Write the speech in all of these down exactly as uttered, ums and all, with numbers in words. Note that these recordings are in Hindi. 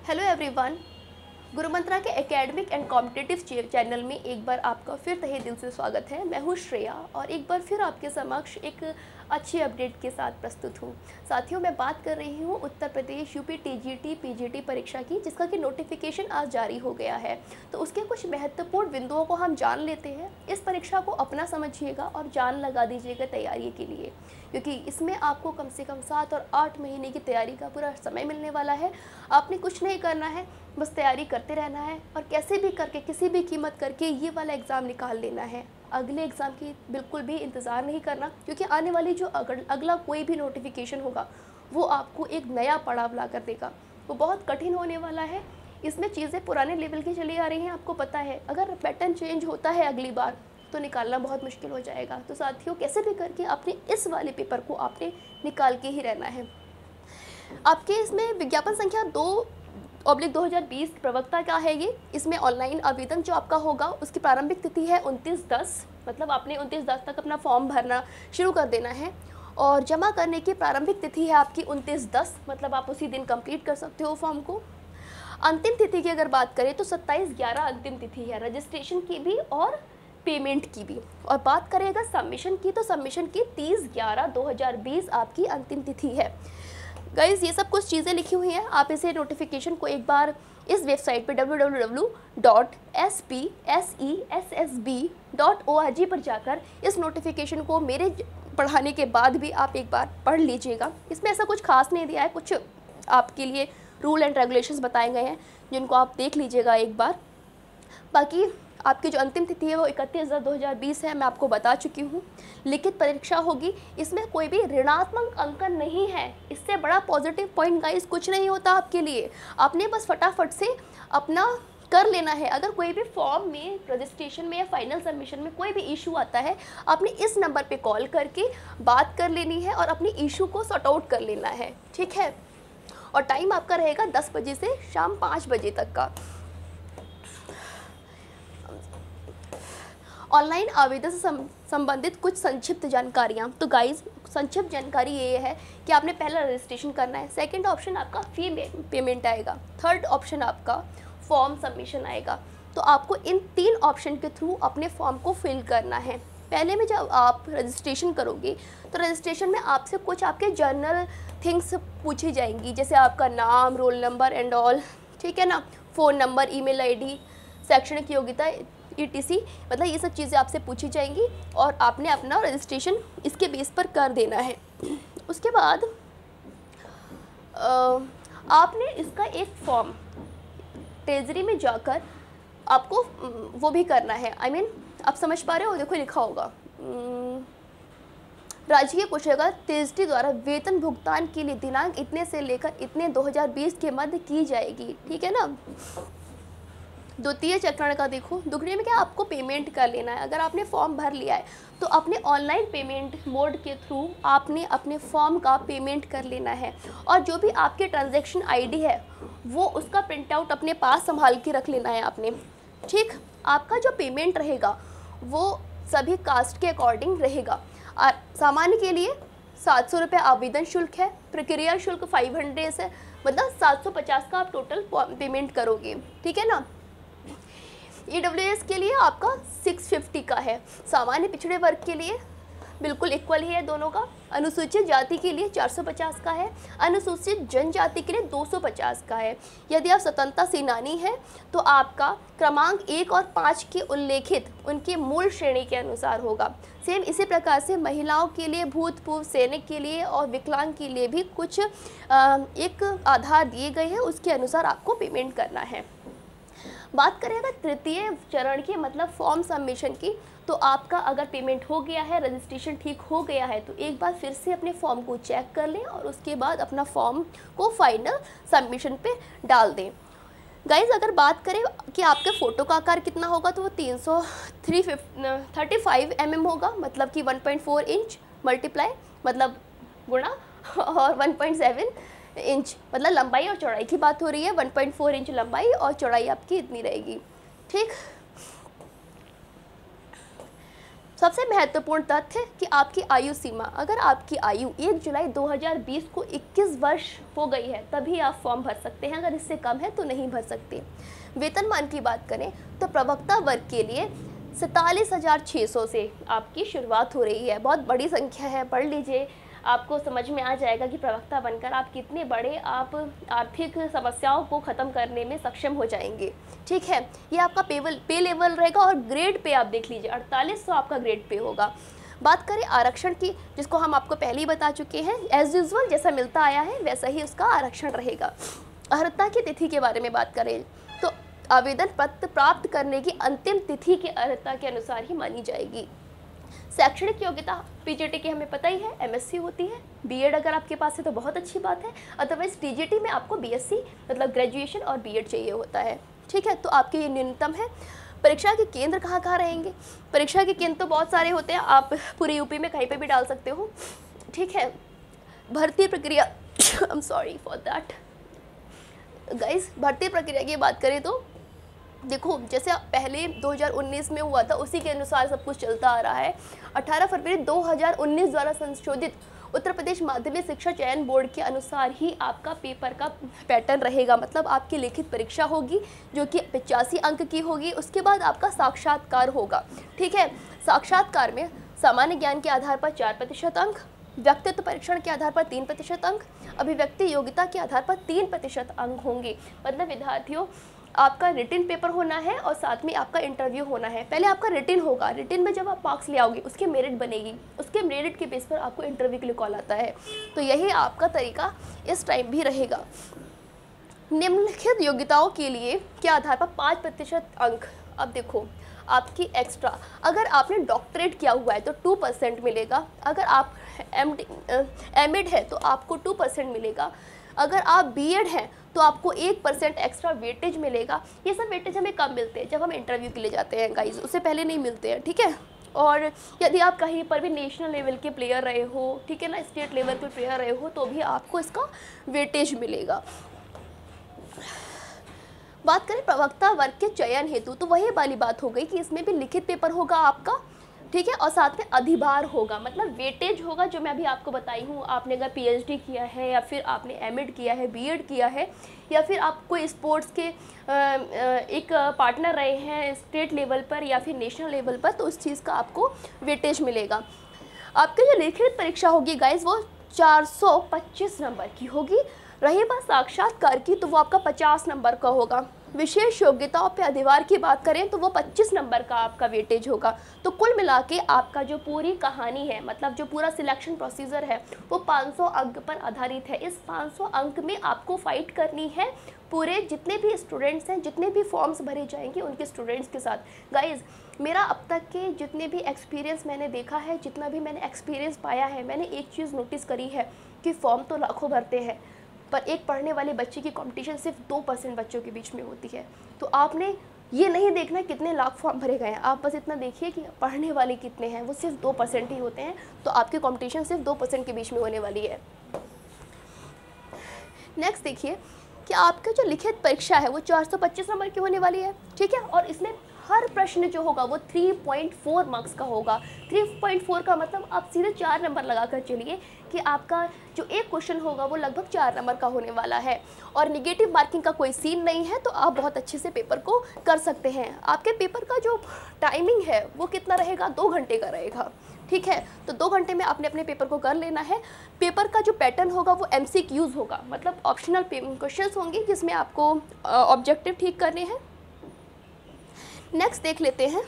हेलो एवरीवन, गुरु मंत्रा के एकेडमिक एंड कॉम्पिटिटिव चैनल में एक बार आपका फिर तहे दिल से स्वागत है। मैं हूँ श्रेया और एक बार फिर आपके समक्ष एक अच्छी अपडेट के साथ प्रस्तुत हूँ। साथियों, मैं बात कर रही हूँ Uttar Pradesh UP TGT PGT परीक्षा की, जिसका कि नोटिफिकेशन आज जारी हो गया है। तो उसके कुछ महत्वपूर्ण बिंदुओं को हम जान लेते हैं। इस परीक्षा को अपना समझिएगा और जान लगा दीजिएगा तैयारी के लिए, क्योंकि इसमें आपको कम से कम सात और आठ महीने की तैयारी का पूरा समय मिलने वाला है। आपने कुछ नहीं करना है, बस तैयारी करते रहना है और कैसे भी करके किसी भी कीमत करके ये वाला एग्ज़ाम निकाल लेना है। अगले एग्ज़ाम की बिल्कुल भी इंतज़ार नहीं करना, क्योंकि आने वाली जो अगला कोई भी नोटिफिकेशन होगा वो आपको एक नया पड़ाव ला कर देगा। वो बहुत कठिन होने वाला है। इसमें चीज़ें पुराने लेवल की चली आ रही हैं, आपको पता है। अगर पैटर्न चेंज होता है अगली बार तो निकालना बहुत मुश्किल हो जाएगा। तो साथियों, कैसे भी करके अपने इस वाले पेपर को आपने निकाल के ही रहना है। आपके इसमें विज्ञापन संख्या दो ऑब्लिक दो हज़ार बीस प्रवक्ता क्या है ये। इसमें ऑनलाइन आवेदन जो आपका होगा उसकी प्रारंभिक तिथि है उनतीस दस, मतलब आपने उनतीस दस तक अपना फॉर्म भरना शुरू कर देना है। और जमा करने की प्रारंभिक तिथि है आपकी उनतीस दस, मतलब आप उसी दिन कंप्लीट कर सकते हो फॉर्म को। अंतिम तिथि की अगर बात करें तो सत्ताईस ग्यारह अंतिम तिथि है, रजिस्ट्रेशन की भी और पेमेंट की भी। और बात करेगा सबमिशन की, तो सबमिशन की तीस ग्यारह दो हज़ार बीस आपकी अंतिम तिथि है। गाइस, ये सब कुछ चीज़ें लिखी हुई हैं। आप इसे नोटिफिकेशन को एक बार इस वेबसाइट पे W W W dot S P S E S S B dot O R G पर जाकर इस नोटिफिकेशन को मेरे पढ़ाने के बाद भी आप एक बार पढ़ लीजिएगा। इसमें ऐसा कुछ खास नहीं दिया है, कुछ आपके लिए रूल एंड रेगुलेशंस बताए गए हैं जिनको आप देख लीजिएगा एक बार। बाकी आपकी जो अंतिम तिथि है वो इकतीस दस दो हज़ार बीस है, मैं आपको बता चुकी हूँ। लिखित परीक्षा होगी, इसमें कोई भी ऋणात्मक अंकन नहीं है। इससे बड़ा पॉजिटिव पॉइंट गाइस कुछ नहीं होता आपके लिए। आपने बस फटाफट से अपना कर लेना है। अगर कोई भी फॉर्म में, रजिस्ट्रेशन में या फाइनल सबमिशन में कोई भी इशू आता है, आपने इस नंबर पे कॉल करके बात कर लेनी है और अपनी इशू को सॉर्ट आउट कर लेना है, ठीक है। और टाइम आपका रहेगा दस बजे से शाम पाँच बजे तक का। ऑनलाइन आवेदन से संबंधित कुछ संक्षिप्त जानकारियाँ। तो गाइस, संक्षिप्त जानकारी ये है कि आपने पहला रजिस्ट्रेशन करना है, सेकंड ऑप्शन आपका फी पेमेंट आएगा, थर्ड ऑप्शन आपका फॉर्म सबमिशन आएगा। तो आपको इन तीन ऑप्शन के थ्रू अपने फॉर्म को फिल करना है। पहले में जब आप रजिस्ट्रेशन करोगे तो रजिस्ट्रेशन में आपसे कुछ आपके जर्नल थिंग्स पूछी जाएंगी, जैसे आपका नाम, रोल नंबर एंड ऑल, ठीक है ना, फ़ोन नंबर, ईमेल आईडी, शैक्षणिक योग्यता, ई टी सी, मतलब ये सब चीज़ें आपसे पूछी जाएंगी और आपने अपना रजिस्ट्रेशन इसके बेस पर कर देना है। उसके बाद आपने इसका एक फॉर्म ट्रेजरी में जाकर आपको वो भी करना है। आई I मीन mean, आप समझ पा रहे हो, देखो लिखा होगा राजकीय कोषागार ट्रेजरी द्वारा वेतन भुगतान के लिए दिनांक इतने से लेकर इतने दो हज़ार बीस के मध्य की जाएगी, ठीक है ना। द्वितीय चक्रण का देखो, दुगने में क्या आपको पेमेंट कर लेना है। अगर आपने फॉर्म भर लिया है तो अपने ऑनलाइन पेमेंट मोड के थ्रू आपने अपने फॉर्म का पेमेंट कर लेना है। और जो भी आपके ट्रांजैक्शन आईडी है वो उसका प्रिंट आउट अपने पास संभाल के रख लेना है आपने, ठीक। आपका जो पेमेंट रहेगा वो सभी कास्ट के अकॉर्डिंग रहेगा। सामान्य के लिए सात सौ रुपये आवेदन शुल्क है, प्रक्रिया शुल्क फाइव हंड्रेड है, मतलब सात सौ पचास का आप टोटल पेमेंट करोगे, ठीक है ना। ई डब्ल्यू एस के लिए आपका सिक्स फिफ्टी का है, सामान्य पिछड़े वर्ग के लिए बिल्कुल इक्वल ही है दोनों का, अनुसूचित जाति के लिए चार सौ पचास का है, अनुसूचित जनजाति के लिए दो सौ पचास का है। यदि आप स्वतंत्रता सेनानी हैं तो आपका क्रमांक एक और पाँच के उल्लेखित उनके मूल श्रेणी के अनुसार होगा। सेम इसी प्रकार से महिलाओं के लिए, भूतपूर्व सैनिक के लिए और विकलांग के लिए भी कुछ आ, एक आधार दिए गए हैं, उसके अनुसार आपको पेमेंट करना है। बात करें अगर तृतीय चरण की, मतलब फॉर्म सबमिशन की, तो आपका अगर पेमेंट हो गया है, रजिस्ट्रेशन ठीक हो गया है, तो एक बार फिर से अपने फॉर्म को चेक कर लें और उसके बाद अपना फॉर्म को फाइनल सबमिशन पे डाल दें। गाइज, अगर बात करें कि आपके फ़ोटो का आकार कितना होगा, तो वो तीन सौ three thirty five M M होगा, मतलब कि one point four inch multiply मतलब गुणा और वन पॉइंट सेवन इंच, मतलब लंबाई और चौड़ाई की बात हो रही है। वन पॉइंट फोर इंच लंबाई और चौड़ाई आपकी इतनी रहेगी, ठीक। सबसे महत्वपूर्ण तथ्य कि आपकी आयु सीमा, अगर आपकी आयु एक जुलाई दो हज़ार बीस को इक्कीस वर्ष हो गई है तभी आप फॉर्म भर सकते हैं, अगर इससे कम है तो नहीं भर सकते। वेतनमान की बात करें तो प्रवक्ता वर्ग के लिए सैंतालीस हज़ार छः सौ से आपकी शुरुआत हो रही है। बहुत बड़ी संख्या है, पढ़ लीजिए, आपको समझ में आ जाएगा कि प्रवक्ता बनकर आप कितने बड़े आप आर्थिक समस्याओं को ख़त्म करने में सक्षम हो जाएंगे। ठीक है, ये आपका पेवल पे लेवल रहेगा और ग्रेड पे आप देख लीजिए अड़तालीस सौ आपका ग्रेड पे होगा। बात करें आरक्षण की, जिसको हम आपको पहले ही बता चुके हैं, एज यूजुअल जैसा मिलता आया है वैसा ही उसका आरक्षण रहेगा। अर्हता की तिथि के बारे में बात करें तो आवेदन पत्र प्राप्त करने की अंतिम तिथि की अर्हता के अनुसार ही मानी जाएगी। शैक्षणिक योग्यता पीजीटी की हमें पता ही है, एमएससी होती है। बीएड अगर आपके पास है तो बहुत अच्छी बात है, अदरवाइज टीजीटी में आपको बीएससी मतलब ग्रेजुएशन और बीएड चाहिए होता है। ठीक है, तो आपके ये न्यूनतम है। परीक्षा के केंद्र कहाँ कहाँ रहेंगे? परीक्षा के केंद्र तो बहुत सारे होते हैं, आप पूरे यूपी में कहीं पर भी डाल सकते हो। ठीक है, भर्ती प्रक्रिया I am sorry for that guys. भर्ती प्रक्रिया की बात करें तो देखो, जैसे पहले दो हज़ार उन्नीस में हुआ था उसी के अनुसार सब कुछ चलता आ रहा है। अठारह फरवरी दो हज़ार उन्नीस द्वारा संशोधित उत्तर प्रदेश माध्यमिक शिक्षा चयन बोर्ड के अनुसार ही आपका पेपर का पैटर्न रहेगा। मतलब आपकी लिखित परीक्षा होगी जो कि पचासी अंक की होगी, उसके बाद आपका साक्षात्कार होगा। ठीक है, साक्षात्कार में सामान्य ज्ञान के आधार पर चार प्रतिशत अंक, व्यक्तित्व परीक्षण के आधार पर तीन प्रतिशत अंक, अभिव्यक्ति योग्यता के आधार पर तीन प्रतिशत अंक होंगे। मतलब विद्यार्थियों, आपका रिटिन पेपर होना है और साथ में आपका इंटरव्यू होना है। पहले आपका रिटिन होगा, रिटिन में जब आप मार्क्स ले आओगे उसकी मेरिट बनेगी, उसके मेरिट के बेस पर आपको इंटरव्यू के लिए कॉल आता है। तो यही आपका तरीका इस टाइम भी रहेगा। निम्नलिखित योग्यताओं के लिए के आधार पर पाँच प्रतिशत अंक। अब देखो, आपकी एक्स्ट्रा, अगर आपने डॉक्टरेट किया हुआ है तो टू परसेंट मिलेगा, अगर आप एम एम एड है तो आपको टू परसेंट मिलेगा, अगर आप बी एड हैं तो आपको एक परसेंट एक्स्ट्रा वेटेज मिलेगा। ये सब वेटेज हमें कब मिलते हैं? जब हम इंटरव्यू के लिए जाते हैं गाइज, उससे पहले नहीं मिलते हैं। ठीक है, और यदि आप कहीं पर भी नेशनल लेवल के प्लेयर रहे हो, ठीक है ना, स्टेट लेवल पे प्लेयर रहे हो, तो भी आपको इसका वेटेज मिलेगा। बात करें प्रवक्ता वर्ग के चयन हेतु, तो वही वाली बात हो गई कि इसमें भी लिखित पेपर होगा आपका। ठीक है, और साथ में अधिभार होगा, मतलब वेटेज होगा, जो मैं अभी आपको बताई हूँ। आपने अगर पीएचडी किया है या फिर आपने एमएड किया है, बीएड किया है, या फिर आप कोई स्पोर्ट्स के एक पार्टनर रहे हैं स्टेट लेवल पर या फिर नेशनल लेवल पर, तो उस चीज़ का आपको वेटेज मिलेगा। आपकी जो लिखित परीक्षा होगी गाइज वो चार सौ पच्चीस नंबर की होगी। रही बात साक्षात्कार की, तो वो आपका पचास नंबर का होगा। विशेष योग्यताओं पे अधिभार की बात करें तो वो पच्चीस नंबर का आपका वेटेज होगा। तो कुल मिला के आपका जो पूरी कहानी है, मतलब जो पूरा सिलेक्शन प्रोसीजर है, वो पाँच सौ अंक पर आधारित है। इस पाँच सौ अंक में आपको फाइट करनी है पूरे जितने भी स्टूडेंट्स हैं, जितने भी फॉर्म्स भरे जाएंगे उनके स्टूडेंट्स के साथ। गाइज, मेरा अब तक के जितने भी एक्सपीरियंस मैंने देखा है, जितना भी मैंने एक्सपीरियंस पाया है, मैंने एक चीज़ नोटिस करी है कि फॉर्म तो लाखों भरते हैं, पर एक पढ़ने वाले बच्चे की कंपटीशन सिर्फ दो परसेंट बच्चों के बीच में होती है। तो आपने ये नहीं देखना कितने लाख फॉर्म भरे गए हैं, आप बस इतना देखिए कि पढ़ने वाले कितने हैं, वो सिर्फ दो परसेंट ही होते हैं। तो आपकी कंपटीशन सिर्फ दो परसेंट के बीच में होने वाली है। नेक्स्ट देखिए कि आपका जो लिखित परीक्षा है वो चार सौ पच्चीस नंबर की होने वाली है। ठीक है, और इसमें हर प्रश्न जो होगा वो तीन पॉइंट चार मार्क्स का होगा। तीन पॉइंट चार का मतलब आप सीधे चार नंबर लगा कर चलिए कि आपका जो एक क्वेश्चन होगा वो लगभग चार नंबर का होने वाला है। और निगेटिव मार्किंग का कोई सीन नहीं है, तो आप बहुत अच्छे से पेपर को कर सकते हैं। आपके पेपर का जो टाइमिंग है वो कितना रहेगा? दो घंटे का रहेगा। ठीक है, तो दो घंटे में आपने अपने पेपर को कर लेना है। पेपर का जो पैटर्न होगा वो एमसीक्यूज होगा, मतलब ऑप्शनल क्वेश्चंस होंगे जिसमें आपको ऑब्जेक्टिव ठीक करने हैं। नेक्स्ट देख लेते हैं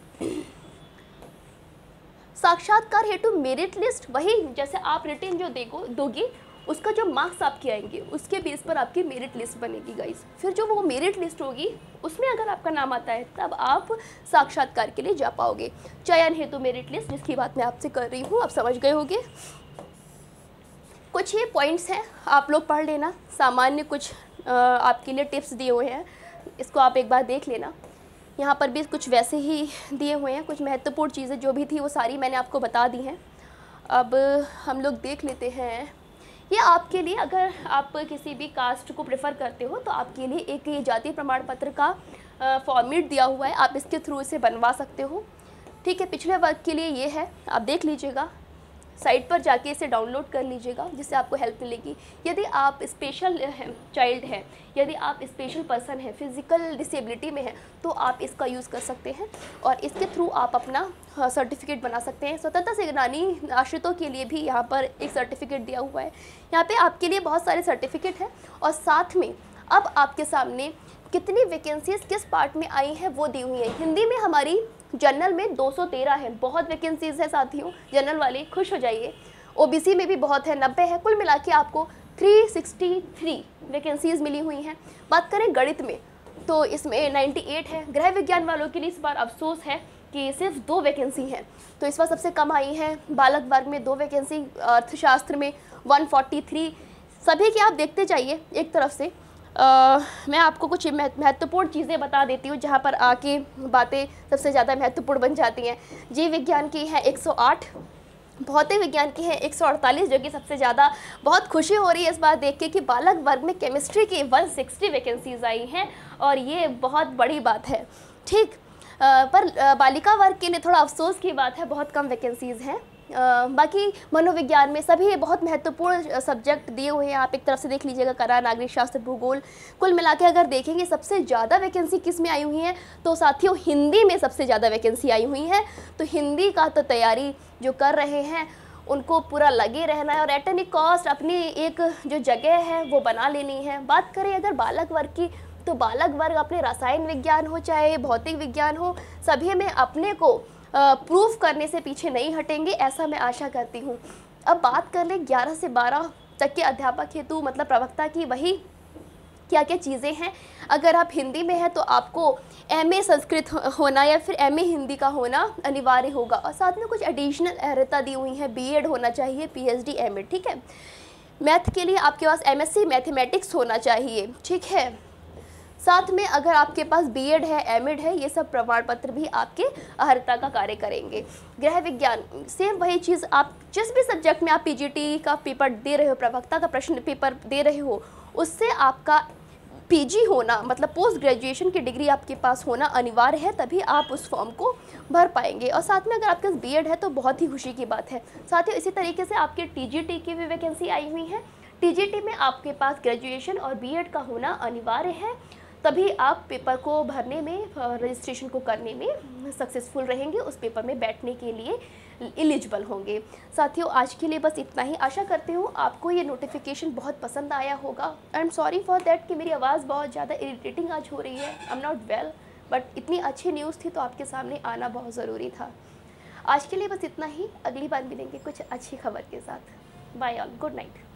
साक्षात्कार हेतु मेरिट लिस्ट। वही जैसे आप रिटेन जो देखो दोगी, उसका जो मार्क्स आपके आएंगे उसके बेस पर आपकी मेरिट लिस्ट बनेगी गाइस। फिर जो वो मेरिट लिस्ट होगी उसमें अगर आपका नाम आता है तब आप साक्षात्कार के लिए जा पाओगे। चयन हेतु मेरिट लिस्ट जिसकी बात मैं आपसे कर रही हूँ, आप समझ गए होंगे। कुछ ये पॉइंट्स हैं, आप लोग पढ़ लेना। सामान्य कुछ आ, आपके लिए टिप्स दिए हुए हैं, इसको आप एक बार देख लेना। यहाँ पर भी कुछ वैसे ही दिए हुए हैं, कुछ महत्वपूर्ण चीज़ें जो भी थी वो सारी मैंने आपको बता दी हैं। अब हम लोग देख लेते हैं, ये आपके लिए अगर आप किसी भी कास्ट को प्रेफर करते हो तो आपके लिए एक ये जाति प्रमाण पत्र का फॉर्मेट दिया हुआ है, आप इसके थ्रू इसे बनवा सकते हो। ठीक है, पिछले वर्ग के लिए ये है, आप देख लीजिएगा, साइट पर जाके इसे डाउनलोड कर लीजिएगा जिससे आपको हेल्प मिलेगी। यदि आप स्पेशल हैं, चाइल्ड हैं, यदि आप स्पेशल पर्सन हैं, फिज़िकल डिसेबिलिटी में हैं, तो आप इसका यूज़ कर सकते हैं और इसके थ्रू आप अपना सर्टिफिकेट बना सकते हैं। स्वतंत्रता सेनानी आश्रितों के लिए भी यहाँ पर एक सर्टिफिकेट दिया हुआ है। यहाँ पे आपके लिए बहुत सारे सर्टिफिकेट हैं और साथ में अब आपके सामने कितनी वैकेंसीज़ किस पार्ट में आई हैं वो दी हुई है। हिंदी में हमारी जनरल में दो सौ तेरह है, बहुत वैकेंसीज़ है साथियों, जनरल वाले खुश हो जाइए। ओबीसी में भी बहुत है, नब्बे है, कुल मिला के आपको तीन सौ तिरसठ वैकेंसीज़ मिली हुई हैं। बात करें गणित में तो इसमें अट्ठानवे है। गृह विज्ञान वालों के लिए इस बार अफसोस है कि सिर्फ दो वैकेंसी हैं, तो इस बार सबसे कम आई है। बालक वर्ग में दो वैकेंसी, अर्थशास्त्र में एक सौ तैंतालीस, सभी की आप देखते जाइए एक तरफ से। Uh, मैं आपको कुछ महत्वपूर्ण चीज़ें बता देती हूँ जहाँ पर आके बातें सबसे ज़्यादा महत्वपूर्ण बन जाती हैं। जीव विज्ञान की है एक सौ आठ, भौतिक विज्ञान की है एक सौ अड़तालीस, जो कि सबसे ज़्यादा बहुत खुशी हो रही है इस बात देख के कि बालक वर्ग में केमिस्ट्री की एक सौ साठ वैकेंसीज़ आई हैं और ये बहुत बड़ी बात है। ठीक, पर बालिका वर्ग के लिए थोड़ा अफसोस की बात है, बहुत कम वैकेंसीज़ हैं। Uh, बाकी मनोविज्ञान में सभी बहुत महत्वपूर्ण सब्जेक्ट दिए हुए हैं, आप एक तरफ से देख लीजिएगा, कला, नागरिक शास्त्र, भूगोल। कुल मिला के अगर देखेंगे सबसे ज़्यादा वैकेंसी किस में आई हुई है तो साथियों हिंदी में सबसे ज़्यादा वैकेंसी आई हुई है। तो हिंदी का तो तैयारी जो कर रहे हैं उनको पूरा लगे रहना है और एट एनी कॉस्ट अपनी एक जो जगह है वो बना लेनी है। बात करें अगर बालक वर्ग की तो बालक वर्ग अपने रसायन विज्ञान हो चाहे भौतिक विज्ञान हो, सभी में अपने को प्रूफ करने से पीछे नहीं हटेंगे, ऐसा मैं आशा करती हूँ। अब बात कर ले ग्यारह से बारह तक के अध्यापक हेतु मतलब प्रवक्ता की वही क्या क्या चीज़ें हैं। अगर आप हिंदी में हैं तो आपको एमए संस्कृत होना या फिर एमए हिंदी का होना अनिवार्य होगा और साथ में कुछ एडिशनल अहर्ता दी हुई हैं, बीएड होना चाहिए, पीएचडी, एमएड। ठीक है, मैथ के लिए आपके पास एमएससी मैथमेटिक्स होना चाहिए। ठीक है, साथ में अगर आपके पास बीएड है, एमएड है, ये सब प्रमाण पत्र भी आपके अहर्ता का कार्य करेंगे। गृह विज्ञान सेम वही चीज़, आप जिस भी सब्जेक्ट में आप पीजीटी का पेपर दे रहे हो, प्रवक्ता का प्रश्न पेपर दे रहे हो, उससे आपका पीजी होना मतलब पोस्ट ग्रेजुएशन की डिग्री आपके पास होना अनिवार्य है, तभी आप उस फॉर्म को भर पाएंगे। और साथ में अगर आपके पास बीएड है तो बहुत ही खुशी की बात है। साथ ही इसी तरीके से आपके टीजीटी की भी वैकेंसी आई हुई है। टीजीटी में आपके पास ग्रेजुएशन और बीएड का होना अनिवार्य है, तभी आप पेपर को भरने में, रजिस्ट्रेशन को करने में सक्सेसफुल रहेंगे, उस पेपर में बैठने के लिए एलिजिबल होंगे। साथियों आज के लिए बस इतना ही। आशा करती हूँ आपको ये नोटिफिकेशन बहुत पसंद आया होगा। I am sorry for that कि मेरी आवाज़ बहुत ज़्यादा इरिटेटिंग आज हो रही है, I am not well, but इतनी अच्छी न्यूज़ थी तो आपके सामने आना बहुत ज़रूरी था। आज के लिए बस इतना ही, अगली बार मिलेंगे कुछ अच्छी खबर के साथ। Bye all, good night.